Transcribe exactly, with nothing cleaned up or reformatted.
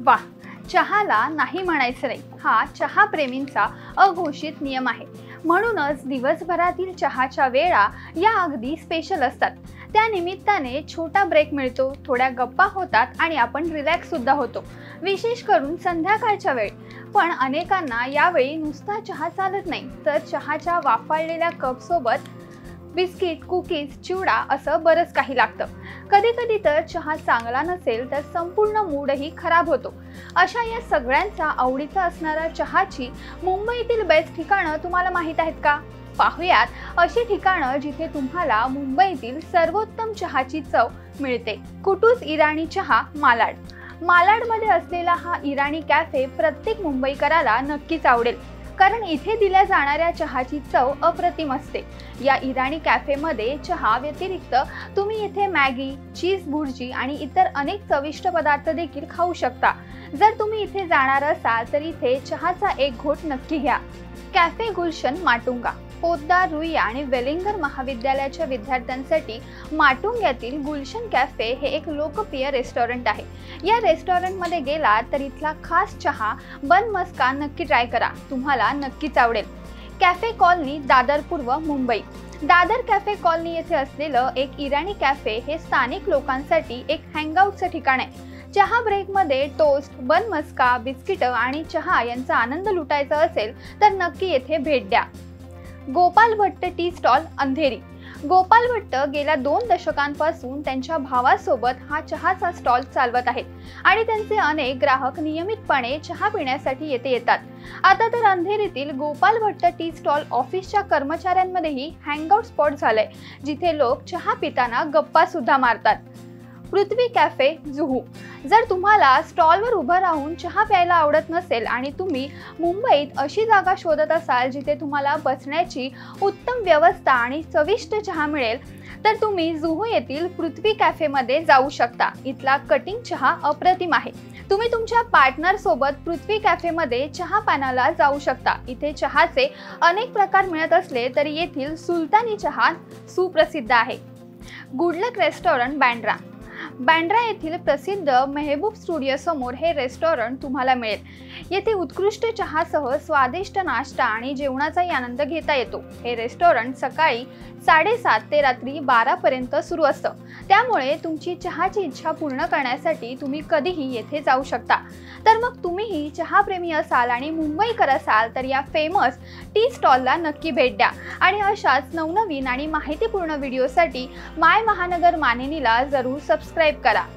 वाह, चहाला नाही म्हणायचं नाही हा चहा प्रेमींचा अघोषित नियम आहे। म्हणूनच दिवसभरातील चहाच्या वेळा या अगदी स्पेशल असतात। त्या निमित्ताने छोटा ब्रेक मिळतो, थोड्या गप्पा होतात आणि आपण रिलॅक्स सुद्धा होतो, विशेष करून संध्याकाळच्या वेळी। पण अनेकांना यावेळी नुसता चहा चालत नाही, तर चहाच्या वाफाळलेल्या कप सोबत बिस्किट, कुकीज, चिवडा असं बरंच काही लागतं। कधी कधी तर चहा चांगला नसेल तर संपूर्ण मूडही खराब होतो। अशा या सगळ्यांचा आवडीचा असणारा चहाची मुंबईतील बेस्ट ठिकाणं तुम्हाला माहीत आहेत का? पाहुयात अशी ठिकाणं जिथे तुम्हाला मुंबईतील सर्वोत्तम चहाची चव मिळते। कुटूज इराणी चहा, मालाड। मालाडमध्ये असलेला हा इराणी कॅफे प्रत्येक मुंबईकराला नक्कीच आवडेल, कारण इथे दिल्या जाणाऱ्या चहाची चव अप्रतिम असते। या इराणी कॅफेमध्ये चहा व्यतिरिक्त तुम्ही इथे मॅगी, चीज भुर्जी आणि इतर अनेक चविष्ट पदार्थ देखील खाऊ शकता। जर तुम्ही इथे जाणार असाल तर इथे चहाचा एक घोट नक्की घ्या। कॅफे गुलशन, माटुंगा। पोद्दार, रुईया आणि वेलिंगर महाविद्यालयाच्या विद्यार्थ्यांसाठी माटुंग्यातील गुलशन कॅफे हे एक लोकप्रिय रेस्टॉरंट आहे। या रेस्टॉरंटमध्ये गेलात तर इथला खास चहा बन मस्का नक्की ट्राय करा, तुम्हाला नक्कीच आवडेल। कॅफे कॉलनी, दादर पूर्व, मुंबई। दादर कॅफे कॉलनी येथे असलेलं एक इराणी कॅफे हे स्थानिक लोकांसाठी एक हँगआउटचं ठिकाण आहे। चहा ब्रेकमध्ये टोस्ट, बन मस्का, बिस्किट आणि चहा यांचा आनंद लुटायचा असेल तर नक्की येथे भेट द्या। Gopal Bhatt tea stall, Andheri. गोपाल भट्ट गेल्या दोन दशकांपासून त्यांच्या भावासोबत हा चहाचा स्टॉल चालवत आहेत आणि त्यांचे अनेक ग्राहक नियमितपणे चहा पिण्यासाठी येथे येतात। आता तर अंधेरीतील गोपाल भट्ट टी स्टॉल ऑफिसच्या कर्मचाऱ्यांमध्येही हँगआउट स्पॉट झालंय, जिथे लोक चहा पिताना गप्पा सुद्धा मारतात। पृथ्वी कॅफे, जुहू। जर तुम्हाला स्टॉलवर उभं राहून चहा प्यायला आवडत नसेल आणि तुम्ही मुंबईत अशी जागा शोधत असाल जिथे तुम्हाला बसण्याची उत्तम व्यवस्था आणि चविष्ट चहा मिळेल, तर तुम्ही जुहू येथील पृथ्वी कॅफेमध्ये जाऊ शकता। इथला कटिंग चहा अप्रतिम आहे। तुम्ही तुमच्या पार्टनर सोबत पृथ्वी कॅफेमध्ये चहा पानाला जाऊ शकता। इथे चहाचे अनेक प्रकार मिळत असले तरी येथील सुलतानी चहा सुप्रसिद्ध आहे। Good luck restaurant, Bandra. बँड्रा येथील प्रसिद्ध मेहबूब स्टुडिओ समोर हे रेस्टॉरंट तुम्हाला मिळेल। येथे उत्कृष्ट चहासह स्वादिष्ट नाश्ता आणि जेवणाचाही आनंद घेता येतो। हे रेस्टॉरंट सकाळी साडेसात ते रात्री बारा पर्यंत सुरू असतं, त्यामुळे तुमची चहाची इच्छा पूर्ण करण्यासाठी तुम्ही कधीही येथे जाऊ शकता। तर मग तुम्हीही चहाप्रेमी असाल आणि मुंबईकर असाल तर या फेमस टी स्टॉलला नक्की भेट द्या आणि अशाच नवनवीन आणि माहितीपूर्ण व्हिडिओसाठी माय महानगर मानिनीला जरूर सबस्क्राईब करा।